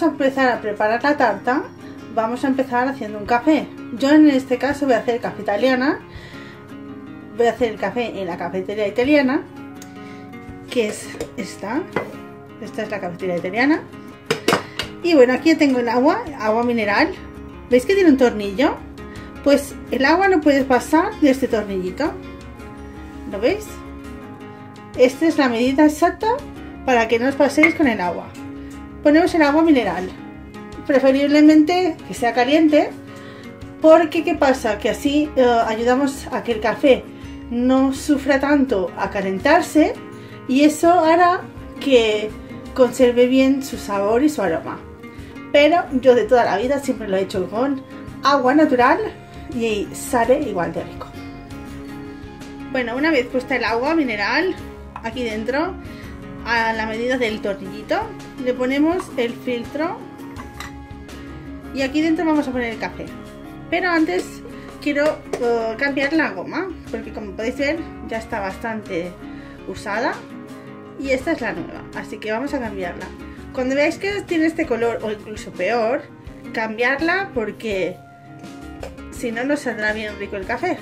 a empezar a preparar la tarta, vamos a empezar haciendo un café. Yo en este caso voy a hacer café italiana. Voy a hacer el café en la cafetería italiana, que es esta. Esta es la cafetería italiana. Y bueno, aquí tengo el agua mineral. ¿Veis que tiene un tornillo? Pues el agua no puede pasar de este tornillito. ¿Lo veis? Esta es la medida exacta para que no os paséis con el agua. Ponemos el agua mineral. Preferiblemente que sea caliente, porque ¿qué pasa? Que así ayudamos a que el café no sufra tanto a calentarse, y eso hará que conserve bien su sabor y su aroma. Pero yo de toda la vida siempre lo he hecho con agua natural y sale igual de rico. Bueno, una vez puesta el agua mineral aquí dentro, a la medida del tornillito, le ponemos el filtro y aquí dentro vamos a poner el café. Pero antes quiero cambiar la goma, porque como podéis ver ya está bastante usada y esta es la nueva, así que vamos a cambiarla. Cuando veáis que tiene este color o incluso peor, cambiarla, porque si no, no saldrá bien rico el café.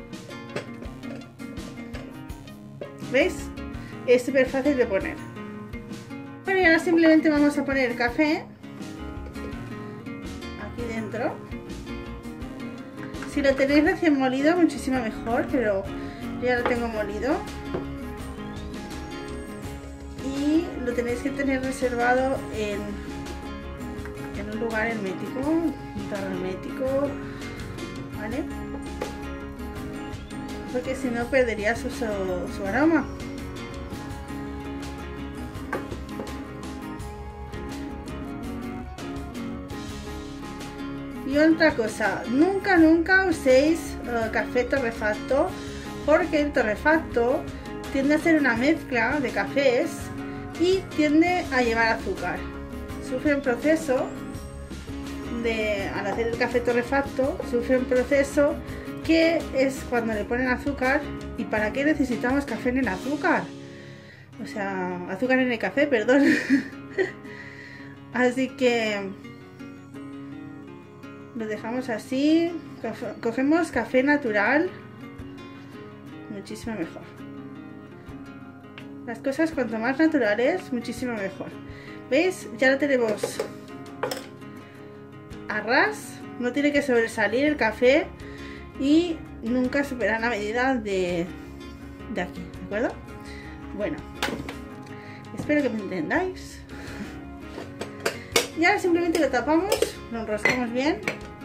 ¿Veis? Es súper fácil de poner. Bueno, y ahora simplemente vamos a poner el café aquí dentro. Si lo tenéis recién molido, muchísimo mejor, pero yo ya lo tengo molido. Y lo tenéis que tener reservado en un lugar hermético, un tarro hermético, ¿vale? Porque si no perdería su aroma. Y otra cosa, nunca uséis café torrefacto, porque el torrefacto tiende a ser una mezcla de cafés y tiende a llevar azúcar. Sufre un proceso al hacer el café torrefacto, sufre un proceso que es cuando le ponen azúcar. ¿Y para qué necesitamos café en el azúcar? O sea, azúcar en el café, perdón. Así que lo dejamos así. Cogemos café natural, muchísimo mejor. Las cosas cuanto más naturales, muchísimo mejor. ¿Veis? Ya lo tenemos a ras. No tiene que sobresalir el café y nunca supera la medida de aquí, ¿de acuerdo? Bueno, espero que me entendáis. Y ahora simplemente lo tapamos, lo enroscamos bien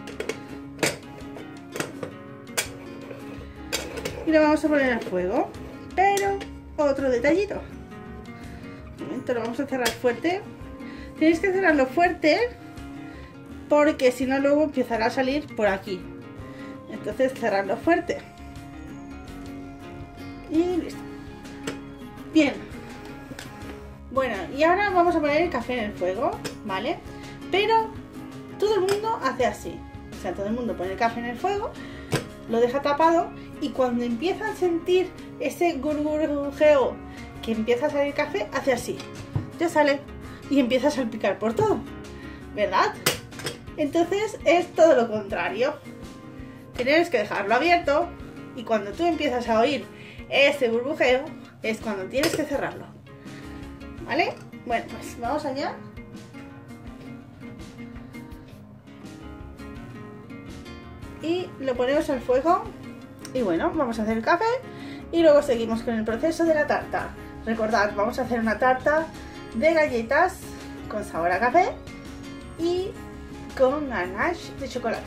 y lo vamos a poner al fuego. Pero otro detallito, un momento, lo vamos a cerrar fuerte. Tenéis que cerrarlo fuerte porque si no luego empezará a salir por aquí. Entonces cerrarlo fuerte y listo. Bien. Bueno, y ahora vamos a poner el café en el fuego, ¿vale? Pero todo el mundo hace así. O sea, todo el mundo pone el café en el fuego, lo deja tapado, y cuando empieza a sentir ese gurgurjeo que empieza a salir café, hace así. Ya sale y empieza a salpicar por todo, ¿verdad? Entonces es todo lo contrario. Tienes que dejarlo abierto y cuando tú empiezas a oír ese burbujeo es cuando tienes que cerrarlo, ¿vale? Bueno, pues vamos allá. Y lo ponemos al fuego y bueno, vamos a hacer el café y luego seguimos con el proceso de la tarta. Recordad, vamos a hacer una tarta de galletas con sabor a café y con ganache de chocolate.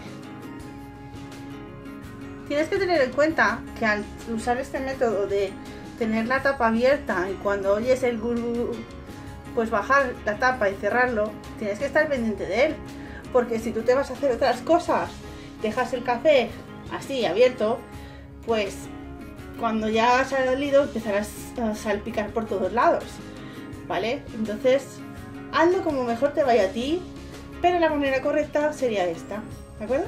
Tienes que tener en cuenta que al usar este método de tener la tapa abierta y cuando oyes el gurú, pues bajar la tapa y cerrarlo, tienes que estar pendiente de él, porque si tú te vas a hacer otras cosas, dejas el café así abierto, pues cuando ya ha salido empezarás a salpicar por todos lados, ¿vale? Entonces hazlo como mejor te vaya a ti, pero la manera correcta sería esta, ¿de acuerdo?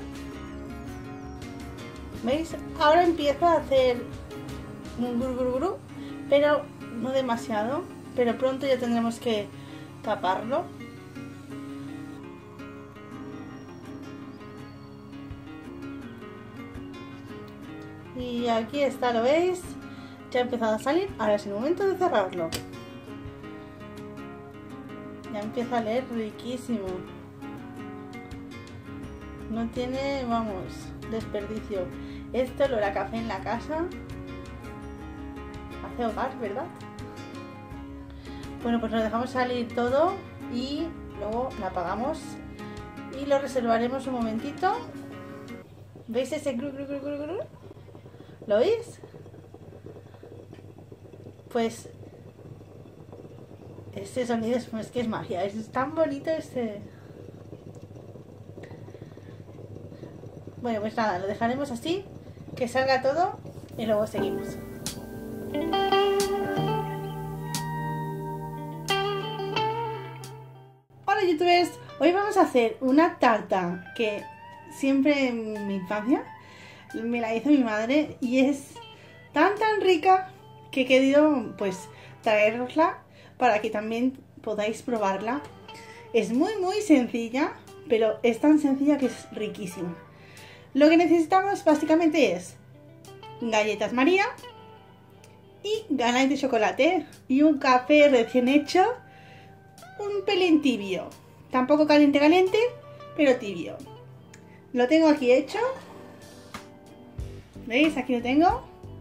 ¿Veis? Ahora empieza a hacer un gurú, pero no demasiado, pero pronto ya tendremos que taparlo. Y aquí está, ¿lo veis? Ya ha empezado a salir, ahora es el momento de cerrarlo. Ya empieza a leer riquísimo. No tiene, vamos, desperdicio. Esto lo hará café en la casa. Hace hogar, ¿verdad? Bueno, pues lo dejamos salir todo y luego lo apagamos y lo reservaremos un momentito. ¿Veis ese gru, gru, gru, gru, gru? ¿Lo oís? Pues este sonido es que es magia, es tan bonito este. Bueno, pues nada, lo dejaremos así, que salga todo y luego seguimos. Hola youtubers, hoy vamos a hacer una tarta que siempre en mi infancia me la hizo mi madre y es tan rica que he querido pues traerosla para que también podáis probarla. Es muy sencilla, pero es tan sencilla que es riquísima. Lo que necesitamos básicamente es galletas María y ganas de chocolate y un café recién hecho, un pelín tibio, tampoco caliente, pero tibio. Lo tengo aquí hecho, ¿veis? Aquí lo tengo.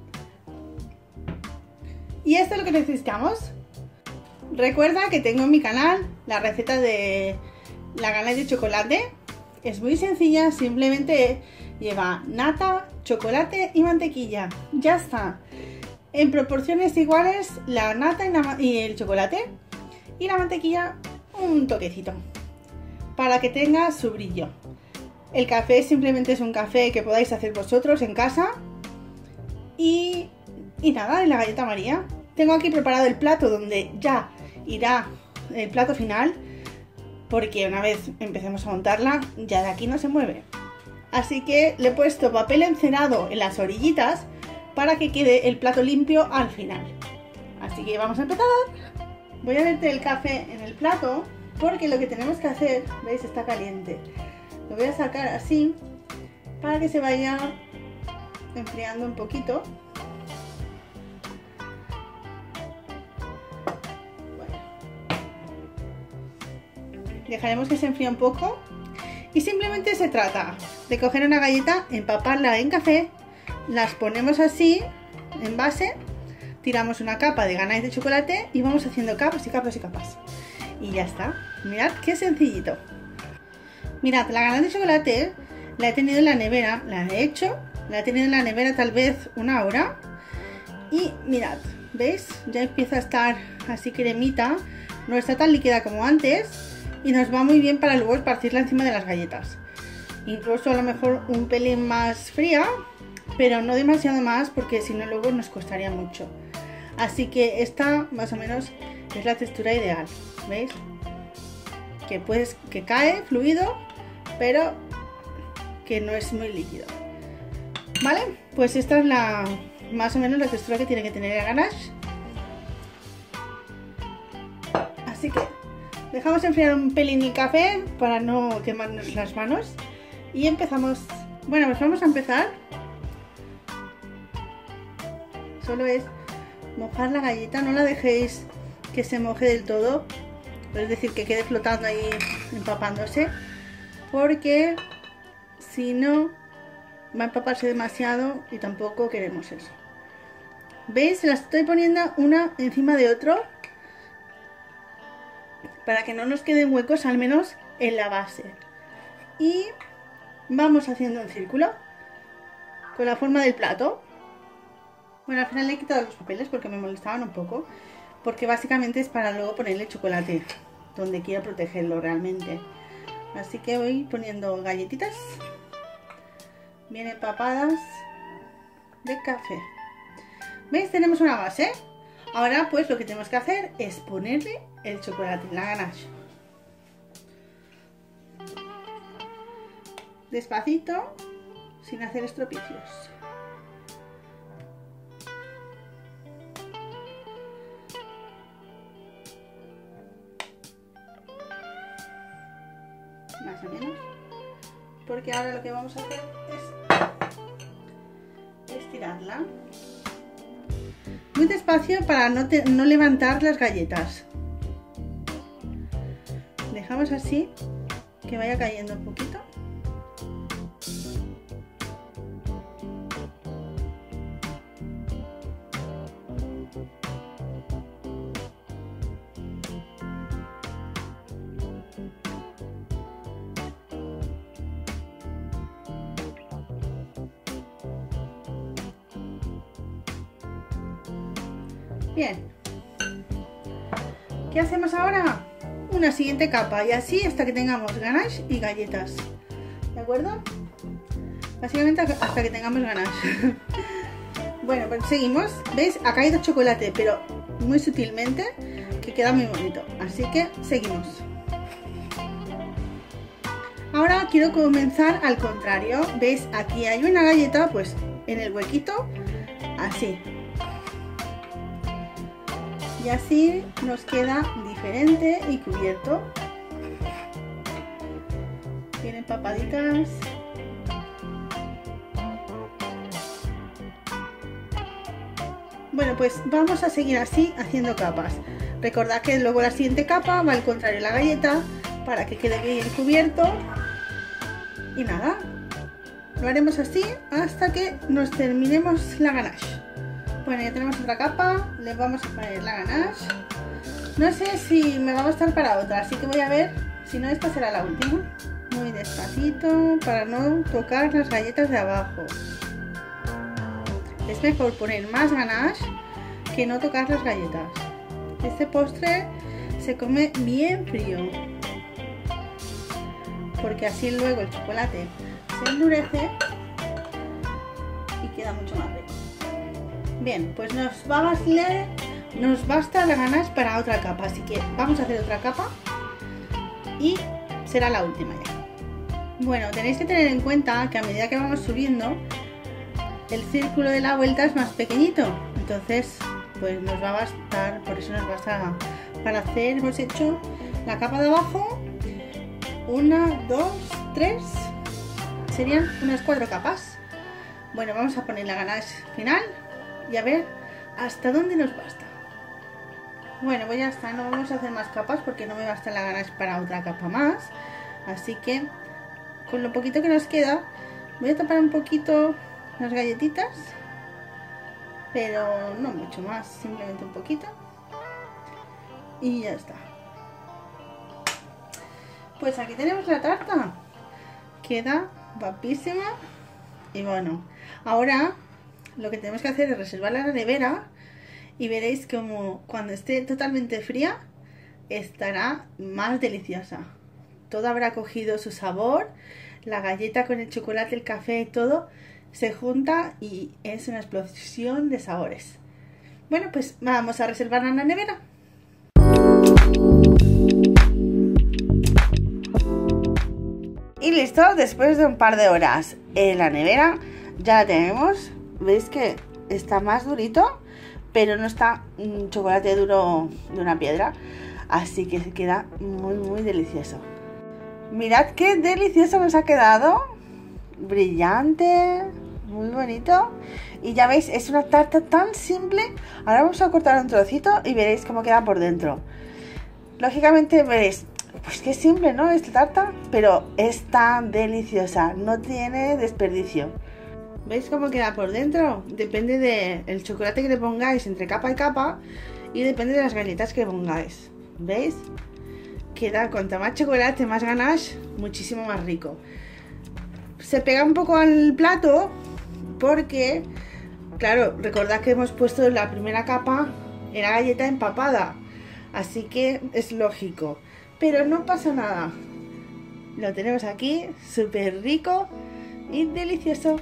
Y esto es lo que necesitamos. Recuerda que tengo en mi canal la receta de la ganache de chocolate. Es muy sencilla, simplemente lleva nata, chocolate y mantequilla. Ya está. En proporciones iguales la nata y el chocolate. Y la mantequilla un toquecito. Para que tenga su brillo. El café simplemente es un café que podáis hacer vosotros en casa. Y nada, y la galleta María. Tengo aquí preparado el plato donde ya irá el plato final. Porque una vez empecemos a montarla, ya de aquí no se mueve. Así que le he puesto papel encerado en las orillitas para que quede el plato limpio al final. Así que vamos a empezar. Voy a verter el café en el plato porque lo que tenemos que hacer, ¿veis? Está caliente. Lo voy a sacar así para que se vaya enfriando un poquito. Dejaremos que se enfríe un poco y simplemente se trata de coger una galleta, empaparla en café, las ponemos así en base, tiramos una capa de ganache de chocolate y vamos haciendo capas y capas y capas. Y ya está. Mirad qué sencillito. Mirad, la ganache de chocolate la he tenido en la nevera, la he hecho, la he tenido en la nevera tal vez una hora y mirad, ¿veis? Ya empieza a estar así cremita, no está tan líquida como antes. Y nos va muy bien para luego esparcirla encima de las galletas. Incluso a lo mejor un pelín más fría, pero no demasiado más porque si no luego nos costaría mucho. Así que esta más o menos es la textura ideal, ¿veis? Que cae fluido, pero que no es muy líquido. ¿Vale? Pues esta es más o menos la textura que tiene que tener la ganache. Así que dejamos enfriar un pelín el café para no quemarnos las manos y empezamos. Bueno, pues vamos a empezar. Solo es mojar la galleta, no la dejéis que se moje del todo, es decir, que quede flotando ahí empapándose, porque si no va a empaparse demasiado y tampoco queremos eso. ¿Veis? Las estoy poniendo una encima de otro para que no nos queden huecos, al menos en la base. Y vamos haciendo un círculo con la forma del plato. Bueno, al final le he quitado los papeles porque me molestaban un poco, porque básicamente es para luego ponerle chocolate donde quiero protegerlo realmente. Así que voy poniendo galletitas bien empapadas de café. ¿Veis? Tenemos una base. Ahora pues lo que tenemos que hacer es ponerle el chocolate, la ganache. Despacito, sin hacer estropicios. Más o menos. Porque ahora lo que vamos a hacer es estirar. encima. Muy despacio para no levantar las galletas. Dejamos así, que vaya cayendo un poquito. Bien, ¿qué hacemos ahora? Una siguiente capa y así hasta que tengamos ganache y galletas, ¿de acuerdo? Básicamente hasta que tengamos ganache. Bueno, pues seguimos. ¿Veis? Ha caído chocolate, pero muy sutilmente, que queda muy bonito. Así que seguimos. Ahora quiero comenzar al contrario. ¿Veis? Aquí hay una galleta, pues en el huequito, así. Y así nos queda diferente y cubierto. Bien empapaditas. Bueno, pues vamos a seguir así haciendo capas. Recordad que luego la siguiente capa va al contrario de la galleta para que quede bien cubierto. Y nada, lo haremos así hasta que nos terminemos la ganache. Bueno, ya tenemos otra capa, le vamos a poner la ganache. No sé si me va a bastar para otra, así que voy a ver, si no esta será la última. Muy despacito, para no tocar las galletas de abajo. Es mejor poner más ganache que no tocar las galletas. Este postre se come bien frío, porque así luego el chocolate se endurece y queda mucho más rico. Bien, pues nos basta la ganache para otra capa, así que vamos a hacer otra capa y será la última ya. Bueno, tenéis que tener en cuenta que a medida que vamos subiendo, el círculo de la vuelta es más pequeñito, entonces pues nos va a bastar, por eso nos basta para hacer. Hemos hecho la capa de abajo, 1, 2, 3, serían unas 4 capas. Bueno, vamos a poner la ganache final y a ver hasta dónde nos basta. Bueno, pues ya está, no vamos a hacer más capas porque no me basta la ganache para otra capa más, así que con lo poquito que nos queda voy a tapar un poquito las galletitas, pero no mucho más, simplemente un poquito y ya está. Pues aquí tenemos la tarta, queda guapísima. Y bueno, ahora lo que tenemos que hacer es reservarla en la nevera y veréis como cuando esté totalmente fría estará más deliciosa. Todo habrá cogido su sabor, la galleta con el chocolate, el café y todo se junta y es una explosión de sabores. Bueno, pues vamos a reservarla en la nevera. Y listo, después de un par de horas en la nevera ya la tenemos. Veis que está más durito, pero no está un chocolate duro de una piedra, así que queda muy delicioso. Mirad qué delicioso nos ha quedado, brillante, muy bonito. Y ya veis, es una tarta tan simple. Ahora vamos a cortar un trocito y veréis cómo queda por dentro. Lógicamente veréis, pues qué simple, ¿no? Esta tarta, pero es tan deliciosa, no tiene desperdicio. ¿Veis cómo queda por dentro? Depende del chocolate que le pongáis entre capa y capa y depende de las galletas que pongáis. ¿Veis? Queda cuanto más chocolate, más ganache, muchísimo más rico. Se pega un poco al plato porque, claro, recordad que hemos puesto la primera capa en la galleta empapada, así que es lógico. Pero no pasa nada. Lo tenemos aquí, súper rico y delicioso.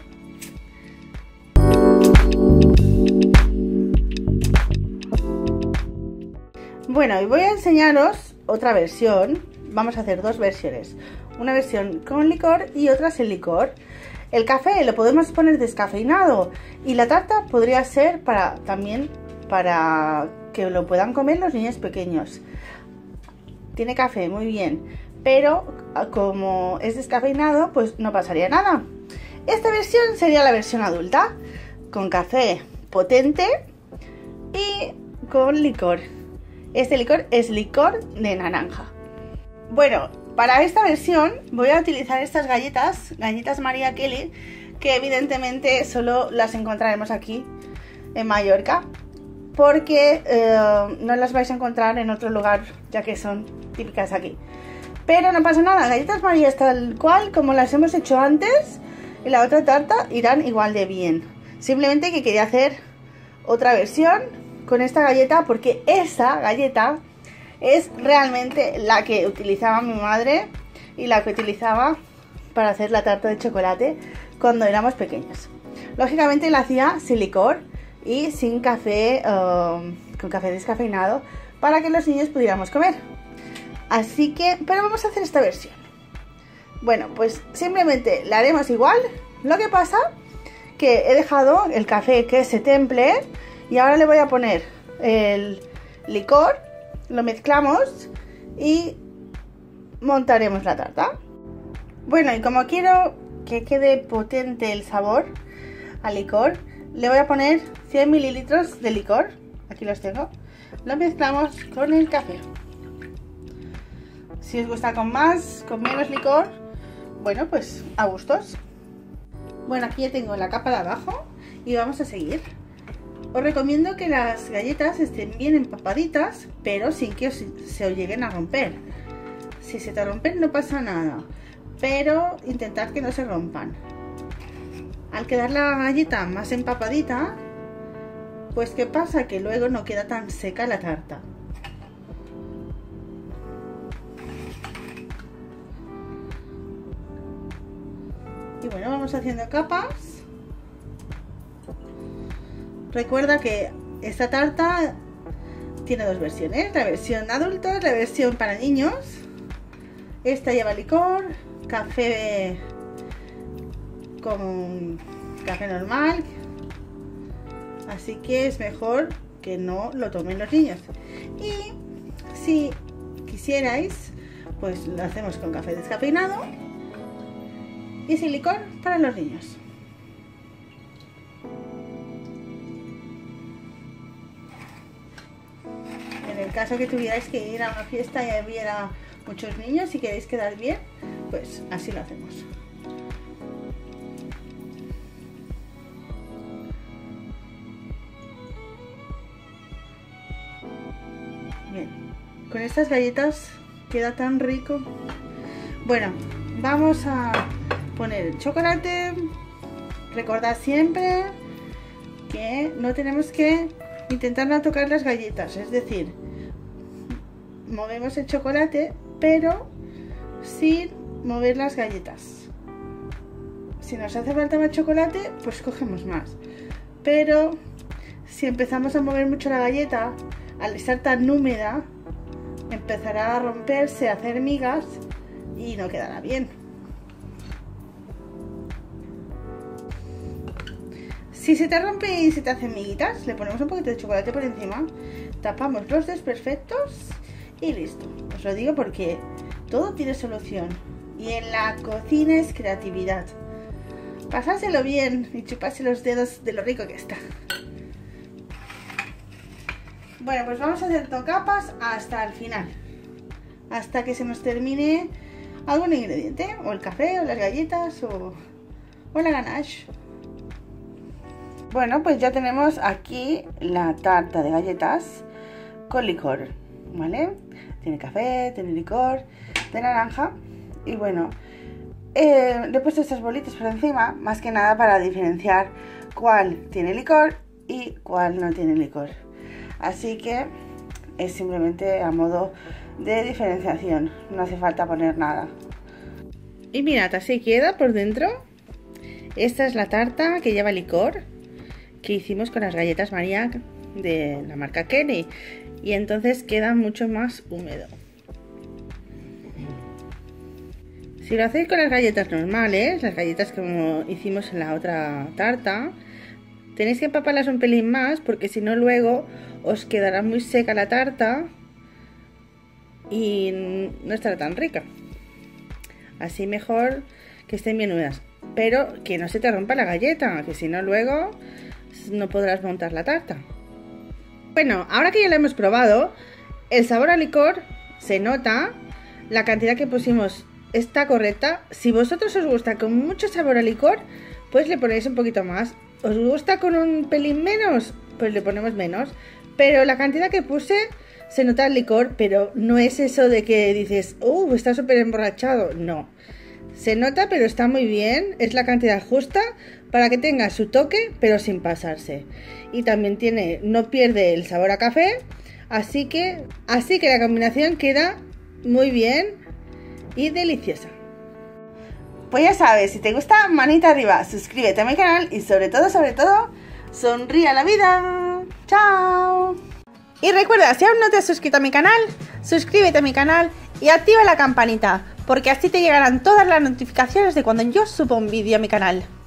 Bueno, y voy a enseñaros otra versión. Vamos a hacer dos versiones. Una versión con licor y otra sin licor. El café lo podemos poner descafeinado y la tarta podría ser también para que lo puedan comer los niños pequeños. Tiene café, muy bien, pero como es descafeinado, pues no pasaría nada. Esta versión sería la versión adulta. con café potente y con licor. Este licor es licor de naranja. Bueno, para esta versión voy a utilizar estas galletas María Kelly, que evidentemente solo las encontraremos aquí en Mallorca, porque no las vais a encontrar en otro lugar, ya que son típicas aquí. Pero no pasa nada, galletas María tal cual como las hemos hecho antes y la otra tarta irán igual de bien. Simplemente que quería hacer otra versión con esta galleta, porque esa galleta es realmente la que utilizaba mi madre y la que utilizaba para hacer la tarta de chocolate cuando éramos pequeños. Lógicamente la hacía sin licor y sin café, con café descafeinado, para que los niños pudiéramos comer. Así que, pero vamos a hacer esta versión. Bueno, pues simplemente la haremos igual. Lo que pasa que he dejado el café que se temple y ahora le voy a poner el licor, lo mezclamos y montaremos la tarta. Bueno, y como quiero que quede potente el sabor al licor, le voy a poner 100 mililitros de licor. Aquí los tengo. Lo mezclamos con el café. Si os gusta con más, con menos licor, bueno, pues a gustos. Bueno, aquí ya tengo la capa de abajo y vamos a seguir. Os recomiendo que las galletas estén bien empapaditas, pero sin que se os lleguen a romper. Si se te rompen no pasa nada, pero intentad que no se rompan. Al quedar la galleta más empapadita, pues ¿qué pasa? Que luego no queda tan seca la tarta. Y bueno, vamos haciendo capas. Recuerda que esta tarta tiene dos versiones, la versión adultos, la versión para niños. Esta lleva licor, café con café normal, así que es mejor que no lo tomen los niños. Y si quisierais, pues lo hacemos con café descafeinado y sin licor para los niños. En el caso que tuvierais que ir a una fiesta y hubiera muchos niños y queréis quedar bien, pues así lo hacemos. Bien, con estas galletas queda tan rico. Bueno, vamos a poner el chocolate. Recordad siempre que no tenemos que intentar no tocar las galletas, es decir, movemos el chocolate pero sin mover las galletas. Si nos hace falta más chocolate, pues cogemos más, pero si empezamos a mover mucho la galleta, al estar tan húmeda, empezará a romperse, a hacer migas y no quedará bien. Si se te rompe y se te hacen miguitas, le ponemos un poquito de chocolate por encima, tapamos los desperfectos y listo. Os lo digo porque todo tiene solución y en la cocina es creatividad. Pasárselo bien y chuparse los dedos de lo rico que está. Bueno, pues vamos a hacer capas hasta el final, hasta que se nos termine algún ingrediente, o el café, o las galletas, o la ganache. Bueno, pues ya tenemos aquí la tarta de galletas con licor, ¿vale? Tiene café, tiene licor de naranja. Y bueno, le he puesto estas bolitas por encima, más que nada para diferenciar cuál tiene licor y cuál no tiene licor. Así que es simplemente a modo de diferenciación, no hace falta poner nada. Y mirad, así queda por dentro. Esta es la tarta que lleva licor, que hicimos con las galletas María de la marca Kelly, y entonces queda mucho más húmedo. Si lo hacéis con las galletas normales, las galletas como hicimos en la otra tarta, tenéis que empaparlas un pelín más, porque si no luego os quedará muy seca la tarta y no estará tan rica. Así mejor que estén bien húmedas, pero que no se te rompa la galleta, que si no luego no podrás montar la tarta. Bueno, ahora que ya lo hemos probado, el sabor a licor se nota, la cantidad que pusimos está correcta. Si vosotros os gusta con mucho sabor a licor, pues le ponéis un poquito más. ¿Os gusta con un pelín menos? Pues le ponemos menos. Pero la cantidad que puse se nota el licor, pero no es eso de que dices, está súper emborrachado. No, se nota, pero está muy bien. Es la cantidad justa para que tenga su toque, pero sin pasarse. Y también no pierde el sabor a café. Así que la combinación queda muy bien y deliciosa. Pues ya sabes, si te gusta, manita arriba, suscríbete a mi canal y sobre todo, sonríe a la vida. ¡Chao! Y recuerda, si aún no te has suscrito a mi canal, suscríbete a mi canal y activa la campanita, porque así te llegarán todas las notificaciones de cuando yo subo un vídeo a mi canal.